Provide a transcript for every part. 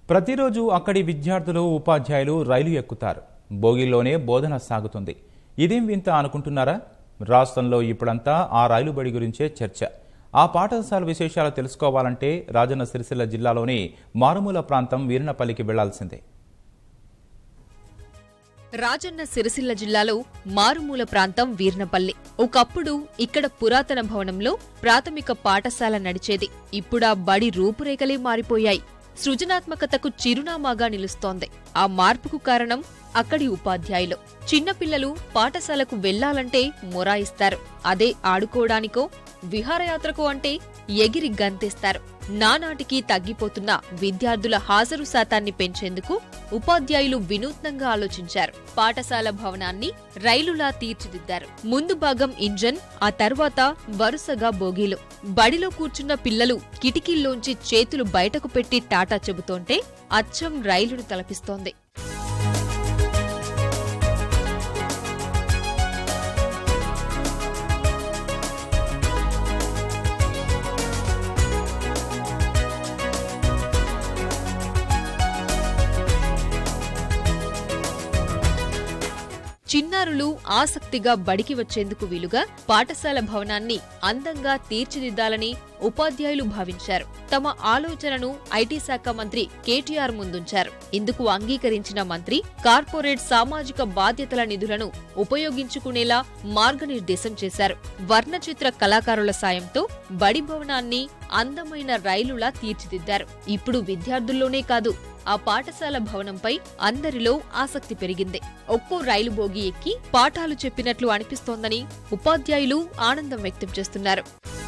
ప్రతిరోజు అక్కడి విద్యార్థులు ఉపాధ్యాయులు రైలు ఎక్కుతారు. బోగిలోనే బోధన సాగుతుంది. ఇదేం వింత అనుకుంటున్నారా? రాష్ట్రంలో ఇప్పుడంతా ఆ రైలు బడి గురించే చర్చ. ఆ పాఠశాల విశేషాలు తెలుసుకోవాలంటే రాజన్న సిరిసిల్ల జిల్లాలోని మారుమూల ప్రాంతం వీర్నపల్లికి వెళ్లాల్సిందే. రాజన్న సిరిసిల్ల జిల్లాలో మారుమూల ప్రాంతం వీర్నపల్లి. ఒకప్పుడు ఇక్కడ పురాతన భవనంలో ప్రాథమిక పాఠశాల నడిచేది. ఇప్పుడా బడి రూపురేఖలే మారిపోయాయి. సృజనాత్మకతకు చిరునామాగా నిలుస్తోంది. ఆ మార్పుకు కారణం అక్కడి ఉపాధ్యాయులు. చిన్నపిల్లలు పాఠశాలకు వెళ్లాలంటే మొరాయిస్తారు. అదే ఆడుకోవడానికో విహారయాత్రకు అంటే ఎగిరి గంతేస్తారు. నానాటికి తగ్గిపోతున్న విద్యార్థుల హాజరు శాతాన్ని పెంచేందుకు ఉపాధ్యాయులు వినూత్నంగా ఆలోచించారు. పాఠశాల భవనాన్ని రైలులా తీర్చిదిద్దారు. ముందు భాగం ఇంజన్, ఆ తర్వాత వరుసగా బోగీలు. బడిలో కూర్చున్న పిల్లలు కిటికీల్లోంచి చేతులు బయటకు పెట్టి టాటా చెబుతోంటే అచ్చం రైలును తలపిస్తోంది. చిన్నారులు ఆసక్తిగా బడికి వచ్చేందుకు వీలుగా పాఠశాల భవనాన్ని అందంగా తీర్చిదిద్దాలని ఉపాధ్యాయులు భావించారు. తమ ఆలోచనను ఐటీ శాఖ మంత్రి కేటీఆర్ ముందుంచారు. ఇందుకు అంగీకరించిన మంత్రి కార్పొరేట్ సామాజిక బాధ్యతల నిధులను ఉపయోగించుకునేలా మార్గనిర్దేశం చేశారు. వర్ణచిత్ర కళాకారుల సాయంతో బడి భవనాన్ని అందమైన రైలులా తీర్చిదిద్దారు. ఇప్పుడు విద్యార్థుల్లోనే కాదు, ఆ పాఠశాల భవనంపై అందరిలో ఆసక్తి పెరిగింది. ఒక్కో రైలు బోగి ఎక్కి పాఠాలు చెప్పినట్లు అనిపిస్తోందని ఉపాధ్యాయులు ఆనందం వ్యక్తం చేస్తున్నారు.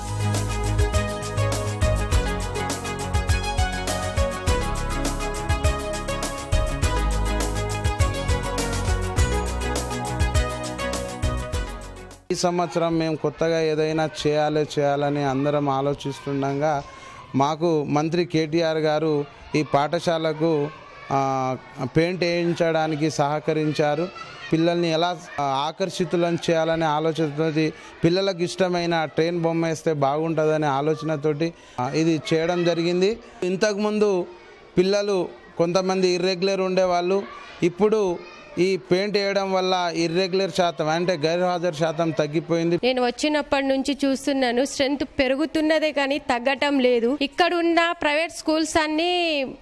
ఈ సంవత్సరం మేము కొత్తగా ఏదైనా చేయాలని అందరం ఆలోచిస్తుండగా మాకు మంత్రి కేటీఆర్ గారు ఈ పాఠశాలకు పెయింట్ వేయించడానికి సహకరించారు. పిల్లల్ని ఎలా ఆకర్షితులను చేయాలనే ఆలోచనతో పిల్లలకు ఇష్టమైన ట్రైన్ బొమ్మ వేస్తే బాగుంటుందనే ఆలోచనతోటి ఇది చేయడం జరిగింది. ఇంతకుముందు పిల్లలు కొంతమంది ఇర్రెగ్యులర్ ఉండేవాళ్ళు. ఇప్పుడు ఈ పెయింట్ వేయడం వల్ల ఇర్రెగ్యులర్ శాతం అంటే గైర్హాజరు శాతం తగ్గిపోయింది. నేను వచ్చినప్పటి నుంచి చూస్తున్నాను, స్ట్రెంత్ పెరుగుతున్నదే కానీ తగ్గటం లేదు. ఇక్కడ ఉన్న ప్రైవేట్ స్కూల్స్ అన్ని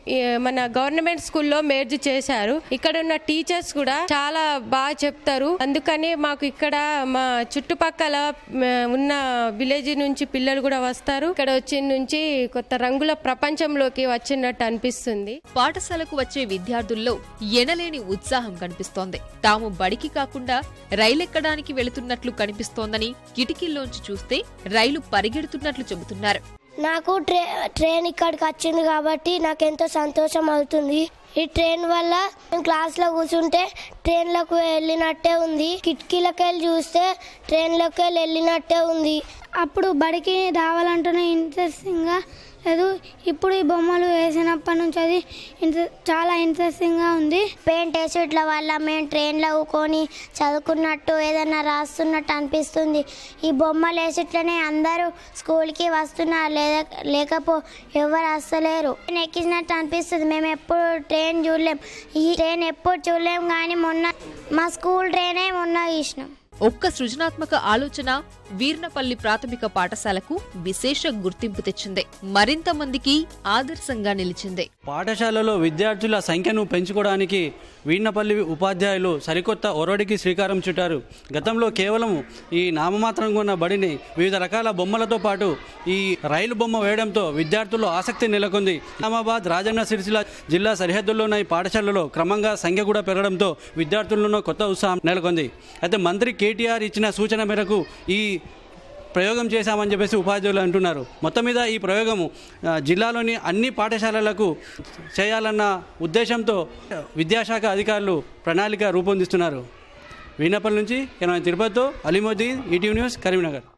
మన గవర్నమెంట్ స్కూల్లో మెర్జ్ చేశారు. ఇక్కడ ఉన్న టీచర్స్ కూడా చాలా బాగా చెప్తారు. అందుకని మాకు ఇక్కడ మా చుట్టుపక్కల ఉన్న విలేజ్ నుంచి పిల్లలు కూడా వస్తారు. ఇక్కడ వచ్చిన నుంచి కొత్త రంగుల ప్రపంచంలోకి వచ్చినట్టు అనిపిస్తుంది. పాఠశాలకు వచ్చే విద్యార్థుల్లో ఎనలేని ఉత్సాహం కనిపిస్తోంది. తాము బడికి కాకుండా రైలెక్కడానికి వెళుతున్నట్లు కనిపిస్తోందని కిటికీల్లోంచి చూస్తే రైలు పరిగెడుతున్నట్లు చెబుతున్నారు. నాకు ట్రైన్ ఇక్కడికి వచ్చింది కాబట్టి నాకెంతో సంతోషం అవుతుంది. ఈ ట్రైన్ వల్ల క్లాస్లో కూర్చుంటే ట్రైన్లకు వెళ్ళినట్టే ఉంది. కిటికీలకు వెళ్ళి చూస్తే ట్రైన్లోకి వెళ్ళినట్టే ఉంది. అప్పుడు బడికి రావాలంటేనే ఇంట్రెస్టింగ్గా లేదు. ఇప్పుడు ఈ బొమ్మలు వేసినప్పటి నుంచి అది చాలా ఇంట్రెస్టింగ్గా ఉంది. పెయింట్ వేసేట్ల వల్ల మేము ట్రైన్లో కూకొని చదువుకున్నట్టు ఏదైనా రాస్తున్నట్టు అనిపిస్తుంది. ఈ బొమ్మలు వేసేట్లనే అందరూ స్కూల్కి వస్తున్నారు, లేకపో ఎవరు వస్తలేరు. ట్రైన్ ఎక్కించినట్టు అనిపిస్తుంది. మేము ఎప్పుడు ట్రైన్ చూడలేం, ఈ ట్రైన్ ఎప్పుడు చూడలేం. కానీ మొన్న మా స్కూల్ ట్రైనే మొన్న చూసినాం. ఒక్క సృజనాత్మక ఆలోచన వీర్నపల్లి ప్రాథమిక పాఠశాలకు విశేష గుర్తింపు తెచ్చింది. మరింత మందికి ఆదర్శంగా నిలిచింది. పాఠశాలలో విద్యార్థుల సంఖ్యను పెంచుకోవడానికి వీర్నపల్లి ఉపాధ్యాయులు సరికొత్త ఒరవడికి శ్రీకారం చుట్టారు. గతంలో కేవలం ఈ నామమాత్రంగా ఉన్న బడిని వివిధ రకాల బొమ్మలతో పాటు ఈ రైలు బొమ్మ వేయడంతో విద్యార్థుల్లో ఆసక్తి నెలకొంది. నిజామాబాద్ రాజన్న సిరిసిల్ల జిల్లా సరిహద్దుల్లో ఉన్న ఈ పాఠశాలలో క్రమంగా సంఖ్య కూడా పెరగడంతో విద్యార్థుల్లో కొత్త ఉత్సాహం నెలకొంది. అయితే మంత్రి కేటీఆర్ ఇచ్చిన సూచన మేరకు ఈ ప్రయోగం చేశామని చెప్పేసి ఉపాధ్యాయులు అంటున్నారు. మొత్తం మీద ఈ ప్రయోగము జిల్లాలోని అన్ని పాఠశాలలకు చేయాలన్న ఉద్దేశంతో విద్యాశాఖ అధికారులు ప్రణాళిక రూపొందిస్తున్నారు. వీర్నపల్లి నుంచి తిరుపతితో అలీమోదీన్, ఈటీవీ న్యూస్, కరీంనగర్.